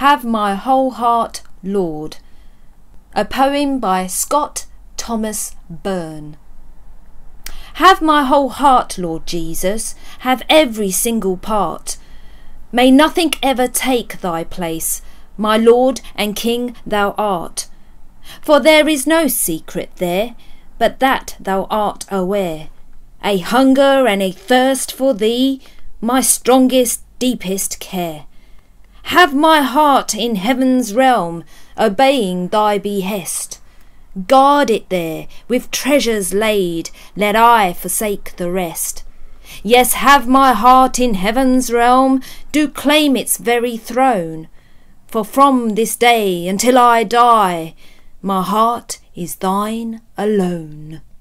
Have my whole heart, Lord. A poem by Scott Thomas Byrne. Have my whole heart, Lord Jesus, have every single part. May nothing ever take thy place, my Lord and King thou art. For there is no secret there, but that thou art aware. A hunger and a thirst for thee, my strongest, deepest care. Have my heart in heaven's realm, obeying thy behest. Guard it there, with treasures laid, let I forsake the rest. Yes, have my heart in heaven's realm, do claim its very throne. For from this day until I die, my heart is thine alone.